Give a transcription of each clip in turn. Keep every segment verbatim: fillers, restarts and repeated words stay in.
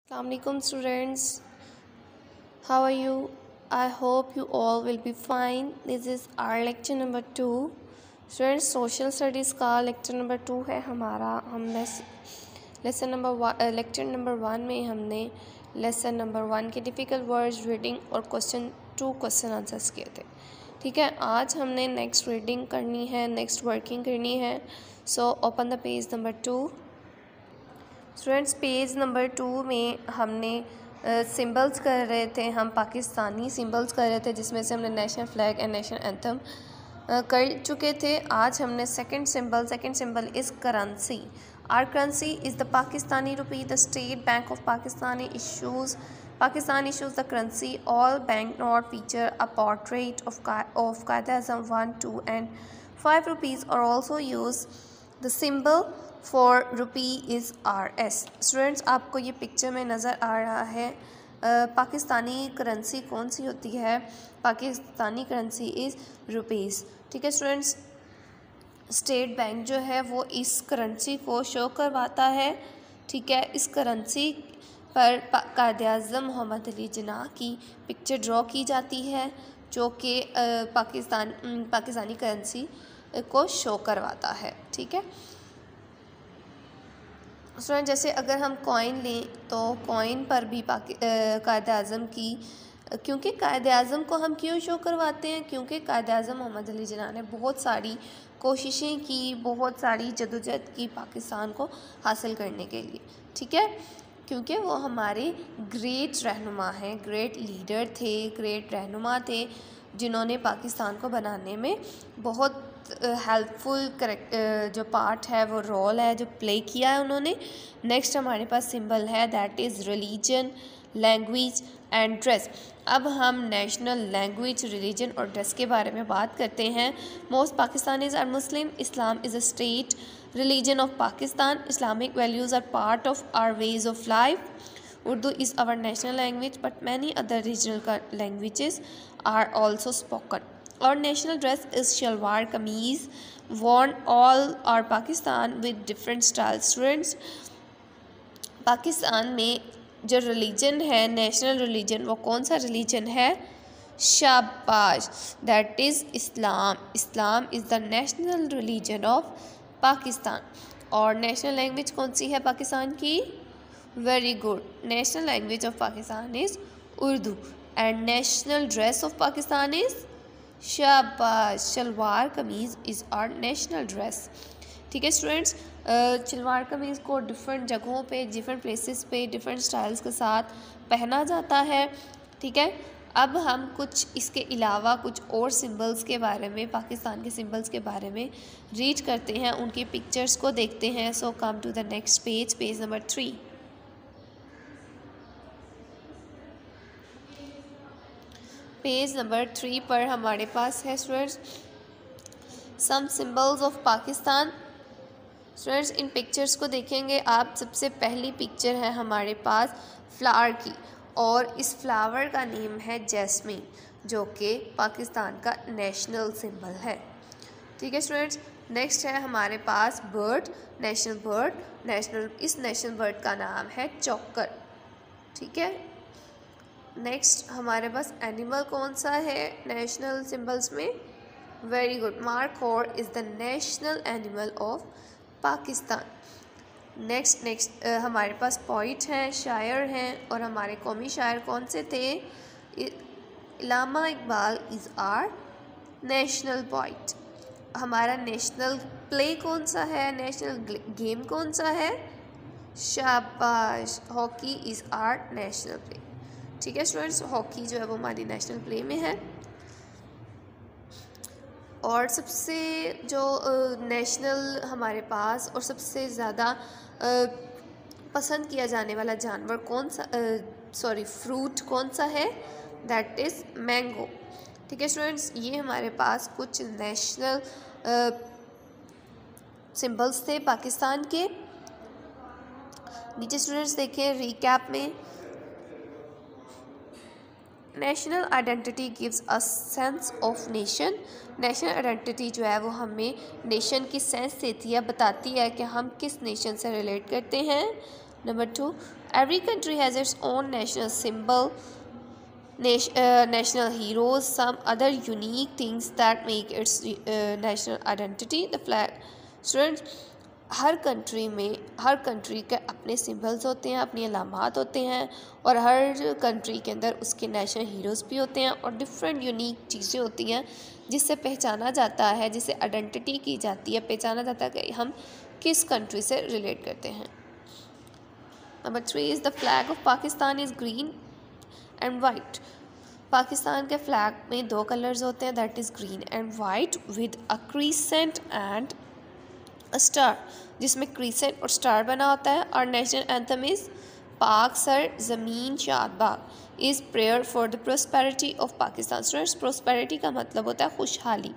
Assalamualaikum students, how are you? I hope you all will be fine. This is our lecture number two. Students, social studies का lecture number two है हमारा. हमने lesson number one lecture number one में हमने lesson number one के difficult words reading और question two question answers किए थे. ठीक है, आज हमने next reading करनी है, next working करनी है. So open the page number two. Students page number two में हमने सिंबल्स uh, कर रहे थे, हम पाकिस्तानी सिंबल्स कर रहे थे जिसमें से हमने national flag and national anthem uh, कर चुके थे. आज हमने second symbol second symbol is currency. Our currency is the Pakistani rupee. The State Bank of Pakistani issues Pakistan issues the currency. All bank note feature a portrait of of Quaid-e-Azam one two and five rupees और also use the symbol for rupee is R S. Students, आपको ये picture में नज़र आ रहा है आ, Pakistani currency कौन सी होती है? Pakistani currency is rupees. ठीक है स्टूडेंट्स, स्टेट बैंक जो है वो इस करेंसी को शो करवाता है. ठीक है, इस करेंसी पर कायद-ए-आज़म मोहम्मद अली जिन्ना की पिक्चर ड्रॉ की जाती है जो कि पाकिस्तान पाकिस्तानी करेंसी को शो करवाता है. ठीक है स्टूडेंट, जैसे अगर हम कॉइन लें तो कॉइन पर भी कायद-ए-आज़म की, क्योंकि कायद-ए-आज़म को हम क्यों शो करवाते हैं? क्योंकि कायद-ए-आज़म मोहम्मद अली जिन्ना ने बहुत सारी कोशिशें की, बहुत सारी जदोजहद की पाकिस्तान को हासिल करने के लिए. ठीक है, क्योंकि वो हमारे ग्रेट रहनुमा हैं, ग्रेट लीडर थे, ग्रेट रहनुमा थे जिन्होंने पाकिस्तान को बनाने में बहुत हेल्पफुल करेक्ट जो पार्ट है वो रोल है जो प्ले किया है उन्होंने. नेक्स्ट हमारे पास सिंबल है that is religion, language and dress. अब हम नेशनल लैंग्वेज, रिलीजन और ड्रेस के बारे में बात करते हैं. Most Pakistanis are Muslim. Islam is a state religion of Pakistan. Islamic values are part of our ways of life. Urdu is our national language, but many other regional languages are also spoken. Our national dress is shalwar kameez, worn all our Pakistan with different styles. Students, Pakistan में जो religion है, national religion, वो कौन सा religion है? शाबाश, that is Islam. Islam is the national religion of Pakistan. और national language कौन सी है पाकिस्तान की? Very good, national language of Pakistan is Urdu. And national dress of Pakistan is, शाबाश, शलवार कमीज़ इज़ आवर नेशनल ड्रेस. ठीक है स्टूडेंट्स, शलवार कमीज़ को डिफरेंट जगहों पे, डिफरेंट प्लेसेस पे, डिफरेंट स्टाइल्स के साथ पहना जाता है. ठीक है, अब हम कुछ इसके अलावा कुछ और सिंबल्स के बारे में, पाकिस्तान के सिंबल्स के बारे में रीड करते हैं, उनकी पिक्चर्स को देखते हैं. So come to the next page, page number three. Page number three पर हमारे पास है students some symbols of Pakistan. Students, इन पिक्चर्स को देखेंगे आप. सबसे पहली पिक्चर है हमारे पास फ्लावर की, और इस फ्लावर का नेम है जैस्मीन, जो कि पाकिस्तान का नेशनल सिंबल है. ठीक है स्टूडेंट्स, नेक्स्ट है हमारे पास बर्ड, नेशनल बर्ड. नेशनल इस नेशनल बर्ड का नाम है चौकर. ठीक है, नेक्स्ट हमारे पास एनिमल कौन सा है नेशनल सिंबल्स में? Very good, markhor is the national animal of Pakistan. Next next हमारे पास पोइट हैं, शायर हैं, और हमारे कौमी शायर कौन से थे? Allama Iqbal is our national poet. हमारा नेशनल प्ले कौन सा है? नेशनल गेम कौन सा है? शाबाश, hockey is our national play. ठीक है स्टूडेंट्स, हॉकी जो है वो हमारी नेशनल प्ले में है. और सबसे जो नेशनल हमारे पास और सबसे ज़्यादा पसंद किया जाने वाला जानवर कौन सा, सॉरी फ्रूट कौन सा है? That is mango. ठीक है स्टूडेंट्स, ये हमारे पास कुछ नेशनल सिंबल्स थे पाकिस्तान के. नीचे स्टूडेंट्स देखें रिकैप में, national identity gives a sense of nation. National identity जो है वो हमें नेशन की सेंस देती है, बताती है कि हम किस नेशन से रिलेट करते हैं. Number two, every country has its own national symbol, national heroes, some other unique things that make its uh, national identity. The flag. Students, हर कंट्री में हर कंट्री के अपने सिंबल्स होते हैं, अपनी अलामात होते हैं, और हर कंट्री के अंदर उसके नेशनल हीरोज़ भी होते हैं और डिफरेंट यूनिक चीज़ें होती हैं जिससे पहचाना जाता है, जिससे आइडेंटिटी की जाती है, पहचाना जाता है कि हम किस कंट्री से रिलेट करते हैं. Number three is the flag of Pakistan is green and white. Pakistan के फ्लैग में दो कलर्स होते हैं, that is green and white with a crescent and a star, जिसमें क्रीसेंट और स्टार बना होता है. और national anthem is Pak Sar Zameen Shad Bagh is prayer for the prosperity of Pakistan. Students, prosperity का मतलब होता है खुशहाली,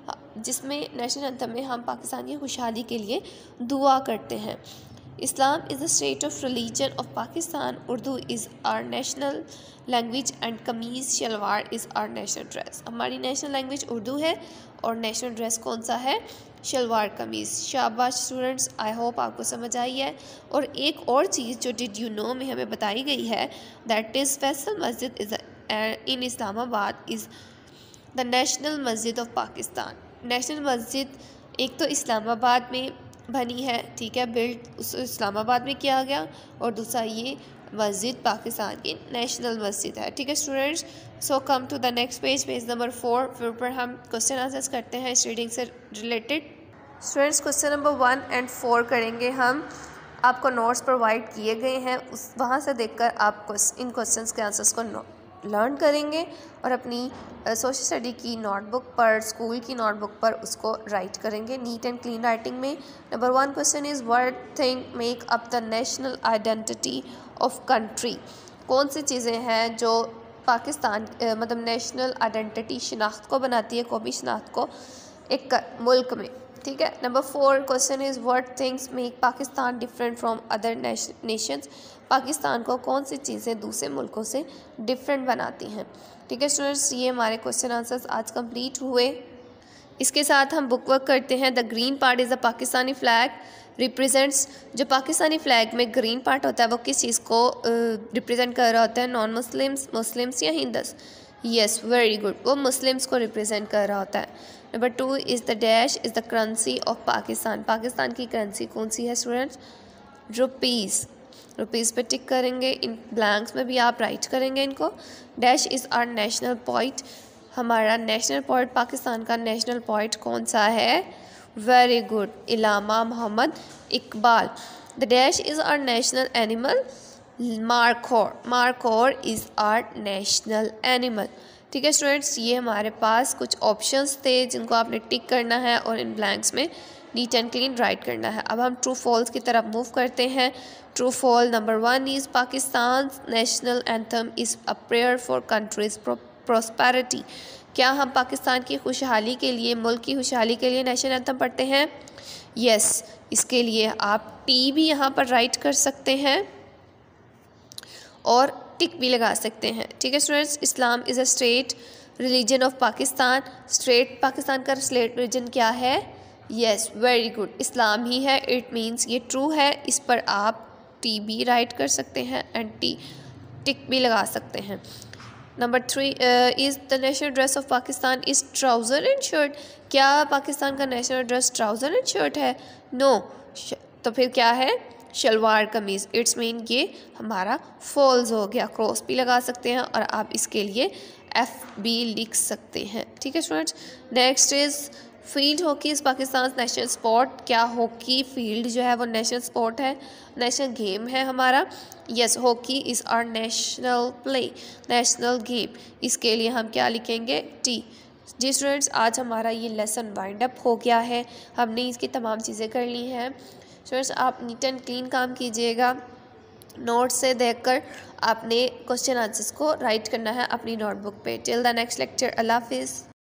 जिसमें नेशनल एंथम में हम पाकिस्तान की खुशहाली के लिए दुआ करते हैं. Islam is the state of religion of Pakistan. Urdu is our national language and kameez shalwar is our national dress. हमारी नेशनल लैंग्वेज उर्दू है और नेशनल ड्रेस कौन सा है? शलवार कमीज़. शाबाश स्टूडेंट्स, आई होप आपको समझ आई है. और एक और चीज़ जो डिड यू नो में हमें बताई गई है, that is Faisal Masjid is in Islamabad is the national masjid of Pakistan. National मस्जिद एक तो इस्लामाबाद में बनी है, ठीक है, बिल्ड उस इस्लामाबाद में किया गया, और दूसरा ये मस्जिद पाकिस्तान की नेशनल मस्जिद है. ठीक है students, so come to the next page, page number four, फिर पर हम क्वेश्चन आंसर्स करते हैं इस रीडिंग से related. Students, question number one and four करेंगे हम. आपको नोट्स प्रोवाइड किए गए हैं, उस वहाँ से देखकर आप इन क्वेश्चंस के आंसर्स को लर्न करेंगे और अपनी सोशल स्टडी की नोटबुक पर, स्कूल की नोटबुक पर उसको राइट करेंगे नीट एंड क्लीन राइटिंग में. Number one question is what thing make up the national identity of country. कौन सी चीज़ें हैं जो पाकिस्तान मतलब नेशनल आइडेंटिटी शनाख्त को बनाती है, कौमी शनाख्त को एक मुल्क में. ठीक है. Number four question is what things make Pakistan different from other nations. Pakistan को कौन सी चीज़ें दूसरे मुल्कों से डिफरेंट बनाती हैं. ठीक है स्टूडेंट्स, ये हमारे क्वेश्चन आंसर्स आज कंप्लीट हुए. इसके साथ हम बुक वर्क करते हैं. The green part is the Pakistani flag represents. जो पाकिस्तानी फ्लैग में ग्रीन पार्ट होता है वो किस चीज़ को रिप्रेजेंट कर रहा होता है? नॉन मुस्लिम्स, मुस्लिम्स या हिंदूस. येस, वेरी गुड, वो मुस्लिम्स को रिप्रेजेंट कर रहा होता है. Number two is the dash is the currency of Pakistan. Pakistan की करेंसी कौन सी है स्टूडेंट्स? रुपीज़. रुपीज़ पे टिक करेंगे. इन ब्लैंक्स में भी आप राइट करेंगे इनको. Dash is our national poet. हमारा नेशनल पोइट, पाकिस्तान का नेशनल पोइट कौन सा है? Very good, Allama Mohammad Iqbal. The dash is our national animal markhor. Markhor is our national animal. ठीक है स्टूडेंट्स, ये हमारे पास कुछ ऑप्शंस थे जिनको आपने टिक करना है और इन ब्लैंक्स में नीट एंड क्लीन राइट करना है. अब हम ट्रू फॉल्स की तरफ मूव करते हैं. True false number one is Pakistan national anthem is a prayer for country's prosperity. क्या हम पाकिस्तान की खुशहाली के लिए, मुल्क की खुशहाली के लिए नेशनल एंथम पढ़ते हैं? यस, इसके लिए आप टी भी यहाँ पर राइट कर सकते हैं और टिक भी लगा सकते हैं. ठीक है students, Islam is a state religion of Pakistan. State Pakistan का स्टेट रिलीजन क्या है? यस, वेरी गुड, इस्लाम ही है. इट मीन्स ये ट्रू है. इस पर आप टी भी राइट कर सकते हैं एंड टी टिक भी लगा सकते हैं. Number three is the national dress of Pakistan is trouser and shirt. क्या पाकिस्तान का national dress trouser and shirt है? नो. तो फिर क्या है? शलवार कमीज़. इट्स मीन ये हमारा फॉल्स हो गया. क्रॉस भी लगा सकते हैं और आप इसके लिए एफ भी लिख सकते हैं. ठीक है students. Next is field hockey is Pakistan national sport. क्या हॉकी फील्ड जो है वो नेशनल स्पोर्ट है, नेशनल गेम है हमारा? Yes, hockey is our national play, national game. इसके लिए हम क्या लिखेंगे? टी. जी स्टूडेंट्स, आज हमारा ये लेसन वाइंड अप हो गया है. हमने इसकी तमाम चीज़ें कर ली हैं. स्टूडेंट्स, आप नीट एंड क्लीन काम कीजिएगा. नोट से देखकर आपने क्वेश्चन आंसर्स को राइट करना है अपनी नोटबुक पे. Till the next lecture, Allah हाफिज़.